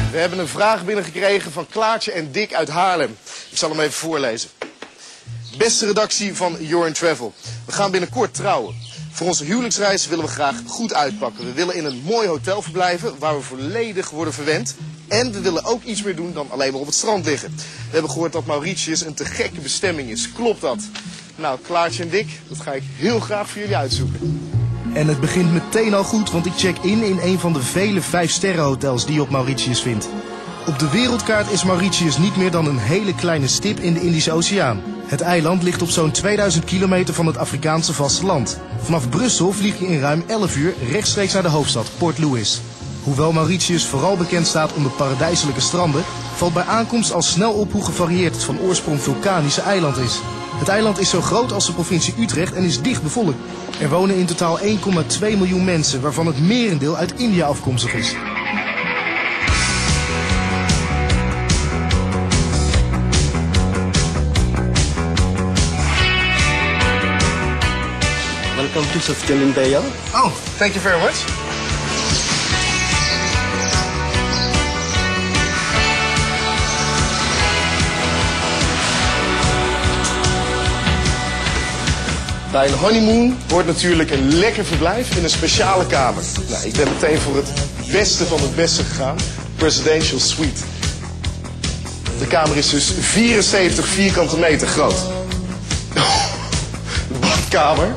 We hebben een vraag binnengekregen van Klaartje en Dick uit Haarlem. Ik zal hem even voorlezen. Beste redactie van Your Travel. We gaan binnenkort trouwen. Voor onze huwelijksreis willen we graag goed uitpakken. We willen in een mooi hotel verblijven waar we volledig worden verwend. En we willen ook iets meer doen dan alleen maar op het strand liggen. We hebben gehoord dat Mauritius een te gekke bestemming is. Klopt dat? Nou, Klaartje en Dick, dat ga ik heel graag voor jullie uitzoeken. En het begint meteen al goed, want ik check in een van de vele 5-sterrenhotels die je op Mauritius vindt. Op de wereldkaart is Mauritius niet meer dan een hele kleine stip in de Indische Oceaan. Het eiland ligt op zo'n 2000 kilometer van het Afrikaanse vasteland. Vanaf Brussel vlieg je in ruim 11 uur rechtstreeks naar de hoofdstad, Port Louis. Hoewel Mauritius vooral bekend staat om de paradijselijke stranden, valt bij aankomst al snel op hoe gevarieerd het van oorsprong vulkanische eiland is. Het eiland is zo groot als de provincie Utrecht en is dicht bevolkt. Er wonen in totaal 1,2 miljoen mensen, waarvan het merendeel uit India afkomstig is. Welcome to Sofitel Imperial. Oh, thank you very much. Bij een honeymoon hoort natuurlijk een lekker verblijf in een speciale kamer. Nou, ik ben meteen voor het beste van het beste gegaan. Presidential Suite. De kamer is dus 74 vierkante meter groot. De badkamer.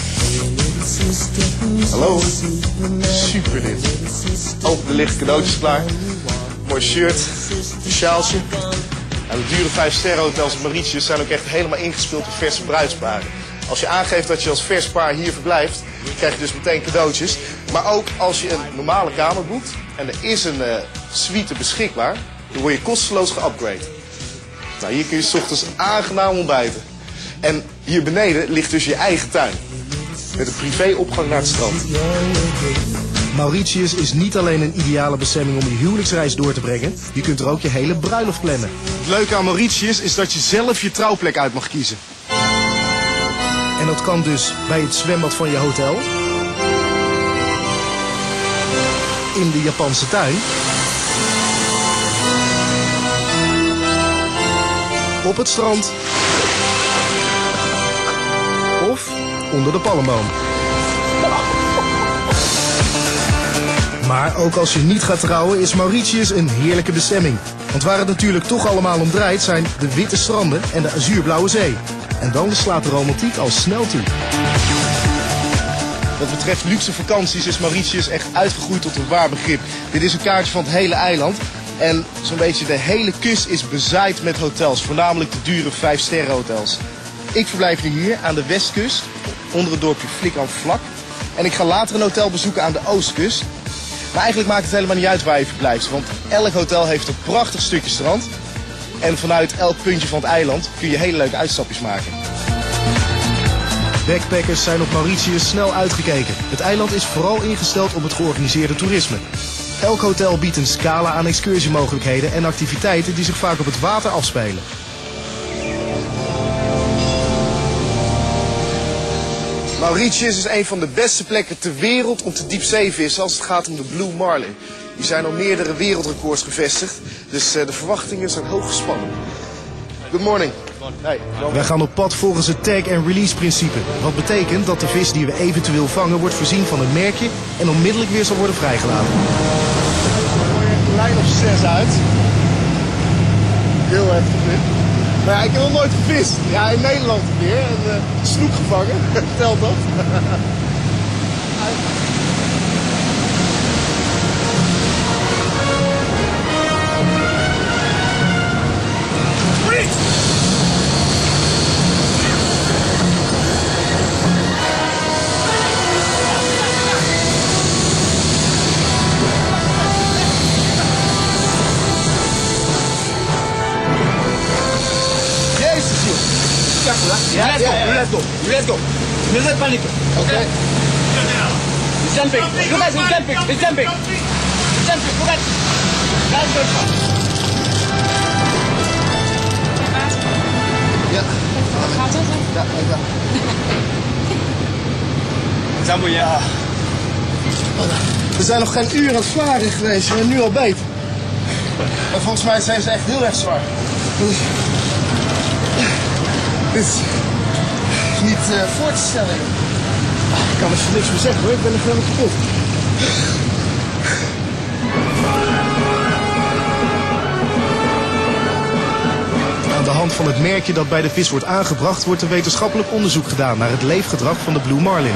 Hallo. Super dit. Open de licht, cadeautjes klaar. Mooi shirt, een sjaaltje. Nou, de dure 5-sterrenhotels in Mauritius zijn ook echt helemaal ingespeeld op verse bruidsparen. Als je aangeeft dat je als vers paar hier verblijft, krijg je dus meteen cadeautjes. Maar ook als je een normale kamer boekt en er is een suite beschikbaar, dan word je kosteloos geupgrade. Nou, hier kun je 's ochtends aangenaam ontbijten. En hier beneden ligt dus je eigen tuin. Met een privéopgang naar het strand. Mauritius is niet alleen een ideale bestemming om je huwelijksreis door te brengen, je kunt er ook je hele bruiloft plannen. Het leuke aan Mauritius is dat je zelf je trouwplek uit mag kiezen. En dat kan dus bij het zwembad van je hotel, in de Japanse tuin, op het strand of onder de palmboom. Maar ook als je niet gaat trouwen is Mauritius een heerlijke bestemming. Want waar het natuurlijk toch allemaal om draait zijn de witte stranden en de azuurblauwe zee. En dan slaat de romantiek al snel toe. Wat betreft luxe vakanties is Mauritius echt uitgegroeid tot een waar begrip. Dit is een kaartje van het hele eiland. En zo'n beetje de hele kust is bezaaid met hotels. Voornamelijk de dure 5-sterrenhotels. Ik verblijf nu hier aan de westkust, onder het dorpje Flik aan Vlak. En ik ga later een hotel bezoeken aan de oostkust. Maar eigenlijk maakt het helemaal niet uit waar je verblijft. Want elk hotel heeft een prachtig stukje strand. En vanuit elk puntje van het eiland kun je hele leuke uitstapjes maken. Backpackers zijn op Mauritius snel uitgekeken. Het eiland is vooral ingesteld op het georganiseerde toerisme. Elk hotel biedt een scala aan excursiemogelijkheden en activiteiten die zich vaak op het water afspelen. Mauritius is een van de beste plekken ter wereld om te diepzeevissen als het gaat om de Blue Marlin. Die zijn al meerdere wereldrecords gevestigd, dus de verwachtingen zijn hoog gespannen. Good morning. Hey, wij gaan op pad volgens het tag-and-release principe. Wat betekent dat de vis die we eventueel vangen wordt voorzien van een merkje en onmiddellijk weer zal worden vrijgelaten. Er komt een lijn of 6 uit. Heel heftig dit. Maar ja, ik heb nog nooit gevist. Ja, in Nederland weer. En snoek gevangen. Telt dat? Let's go. Ne faites pas okay? He's jumping. Look at him, he's jumping. He's jumping. He's jumping. Look at him. That's good. Ja. Gaat het? Ja, ja. Jumbo, ja. We zijn nog geen uur aan het varen geweest en nu al beet. En volgens mij zijn ze echt heel erg zwaar. Dit is niet voor te stellen. Ik kan er van niks meer zeggen hoor, ik ben er helemaal kapot. Aan de hand van het merkje dat bij de vis wordt aangebracht, wordt er wetenschappelijk onderzoek gedaan naar het leefgedrag van de Blue Marlin.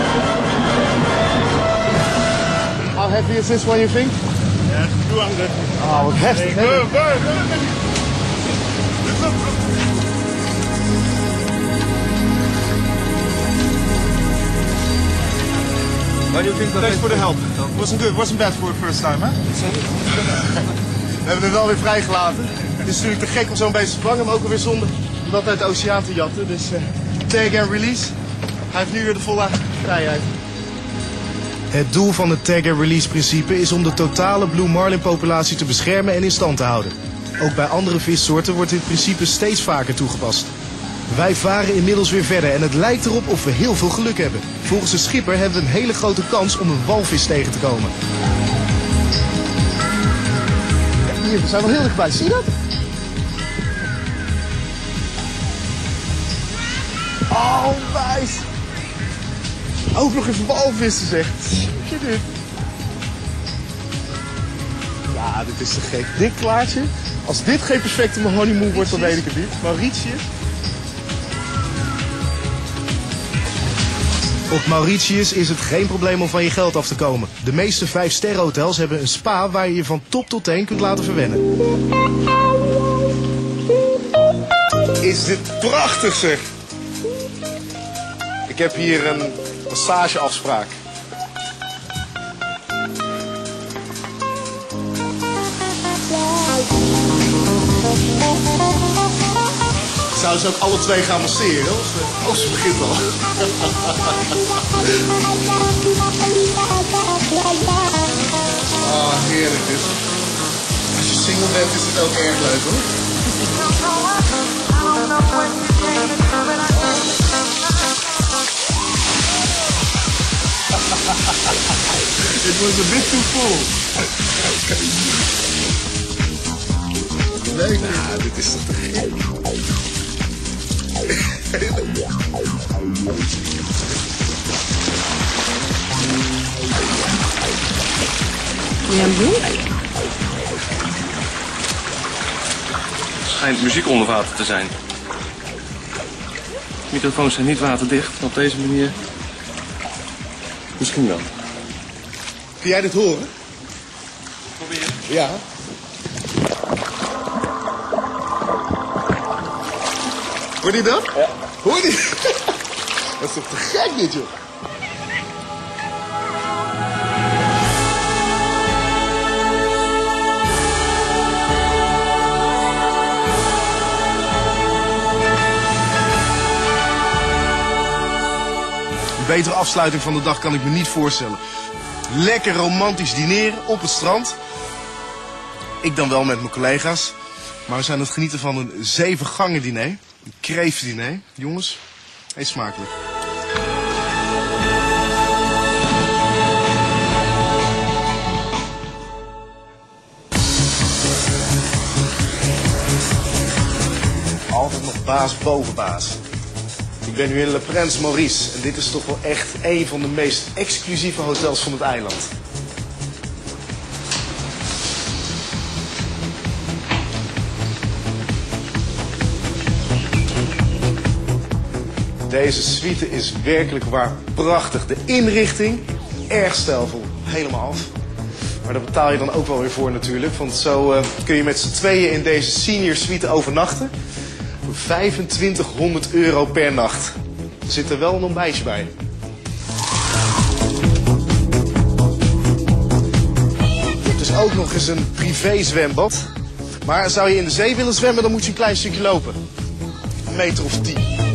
How heavy is this one, you think? Yeah, 200. Oh, wat heftig. Go, go, go. What do you think? Thanks for the help. Wasn't good. Wasn't bad for the first time, hè? We hebben het wel weer vrijgelaten. Het is natuurlijk te gek om zo'n beest te vangen, maar ook alweer zonde om dat uit de oceaan te jatten. Dus tag and release. Hij heeft nu weer de volle vrijheid. Het doel van het tag-and-release principe is om de totale Blue Marlin populatie te beschermen en in stand te houden. Ook bij andere vissoorten wordt dit principe steeds vaker toegepast. Wij varen inmiddels weer verder en het lijkt erop of we heel veel geluk hebben. Volgens de schipper hebben we een hele grote kans om een walvis tegen te komen. Ja, hier, we zijn wel heel dichtbij. Zie je dat? Oh, wijs. Ook nog eens walvissen, zegt. Zie je dit? Ja, dit is te gek. Dit klaartje. Als dit geen perfecte honeymoon wordt, dan weet ik het niet. Mauritius. Op Mauritius is het geen probleem om van je geld af te komen. De meeste 5-sterren hotels hebben een spa waar je je van top tot teen kunt laten verwennen. Is dit prachtig, zeg. Ik heb hier een massageafspraak. Zouden ze ook alle twee gaan masseren? Oh, ze begint al. Ah, heerlijk dit. Als je single bent is het ook erg leuk hoor. It was a bit too full. Nee, nou, dit is toch te gek. Schijnt muziek onder water te zijn. Microfoons zijn niet waterdicht, maar op deze manier misschien wel. Kun jij dit horen? Probeer. Ja. Hoor je dat? Ja. Hoor je? Dat is toch te gek dit, joh? Een betere afsluiting van de dag kan ik me niet voorstellen. Lekker romantisch dineren op het strand. Ik dan wel met mijn collega's. Maar we zijn aan het genieten van een 7-gangen diner. Een kreeftdiner. Jongens, eet smakelijk. Altijd nog baas boven baas. Ik ben nu in Le Prince Maurice en dit is toch wel echt een van de meest exclusieve hotels van het eiland. Deze suite is werkelijk waar prachtig. De inrichting, erg stijlvol, helemaal af. Maar daar betaal je dan ook wel weer voor natuurlijk. Want zo kun je met z'n tweeën in deze senior suite overnachten. Voor €2500 per nacht. Er zit er wel een ontbijtje bij. Het is ook nog eens een privé zwembad. Maar zou je in de zee willen zwemmen, dan moet je een klein stukje lopen. 1 meter of 10.